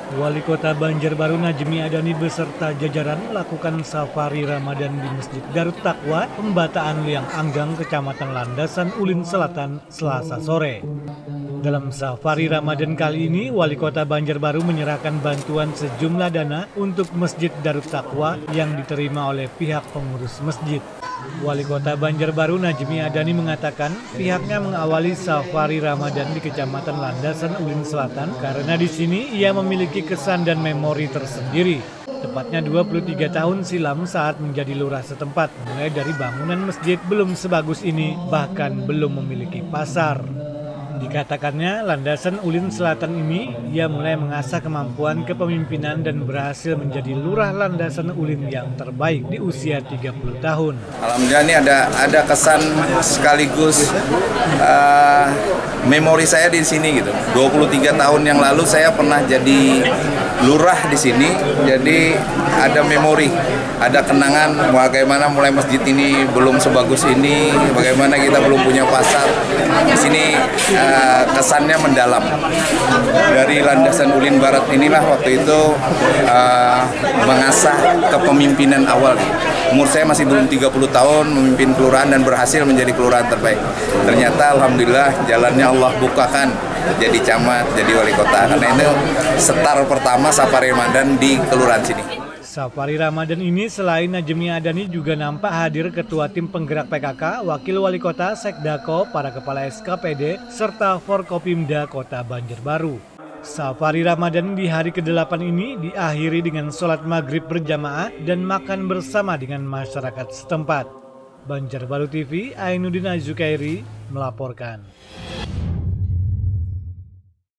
Wali Kota Banjarbaru Najmi Adani beserta jajaran melakukan safari Ramadan di Masjid Darut Taqwa, Pembataan Liang Anggang, Kecamatan Landasan Ulin Selatan, Selasa sore. Dalam safari Ramadan kali ini, Wali Kota Banjarbaru menyerahkan bantuan sejumlah dana untuk Masjid Darut Taqwa yang diterima oleh pihak pengurus masjid. Wali Kota Banjarbaru Najmi Adani mengatakan pihaknya mengawali safari Ramadan di Kecamatan Landasan Ulin Selatan karena di sini ia memiliki kesan dan memori tersendiri. Tepatnya 23 tahun silam saat menjadi lurah setempat, mulai dari bangunan masjid belum sebagus ini, bahkan belum memiliki pasar. Dikatakannya, Landasan Ulin Selatan ini, ia mulai mengasah kemampuan kepemimpinan dan berhasil menjadi lurah Landasan Ulin yang terbaik di usia 30 tahun. Alhamdulillah ini ada kesan sekaligus memori saya di sini gitu. 23 tahun yang lalu saya pernah jadi lurah di sini, jadi ada memori, ada kenangan bagaimana mulai masjid ini belum sebagus ini, bagaimana kita belum punya pasar. Di sini kesannya mendalam. Dari Landasan Ulin Barat inilah waktu itu mengasah kepemimpinan awal. Umur saya masih belum 30 tahun memimpin kelurahan dan berhasil menjadi kelurahan terbaik. Ternyata alhamdulillah jalannya Allah bukakan, jadi camat, jadi wali kota. Karena itu setar pertama safari Ramadan di kelurahan sini. Safari Ramadan ini selain Najmi Adani juga nampak hadir Ketua Tim Penggerak PKK, Wakil Wali Kota, Sekdako, para Kepala SKPD, serta Forkopimda Kota Banjarbaru. Safari Ramadan di hari ke-8 ini diakhiri dengan sholat maghrib berjamaah dan makan bersama dengan masyarakat setempat. Banjarbaru TV, Ainuddin Azukairi melaporkan.